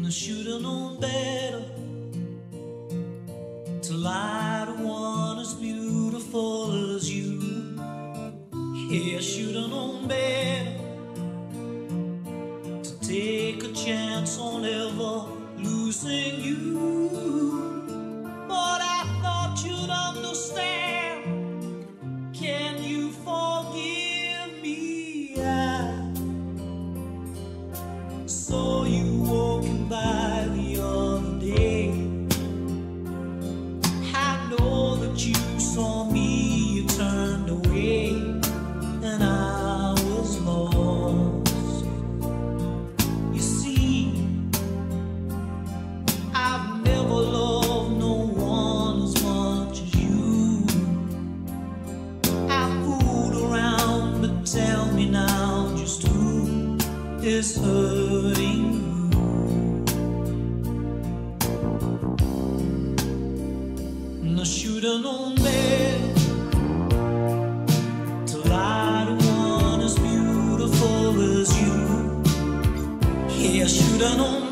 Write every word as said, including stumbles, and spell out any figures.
I should've known better to lie to one as beautiful as you. Yeah, I should've known better to take a chance on ever losing you. But I thought you'd understand. Can you forgive me? I saw you walking by the other day. I know that you saw me, you turned away, and I was lost. You see, I've never loved no one as much as you. I fooled around, but tell me now, just who is hurting you? And I should've known better to lie to one as beautiful as you. Yeah, I should've known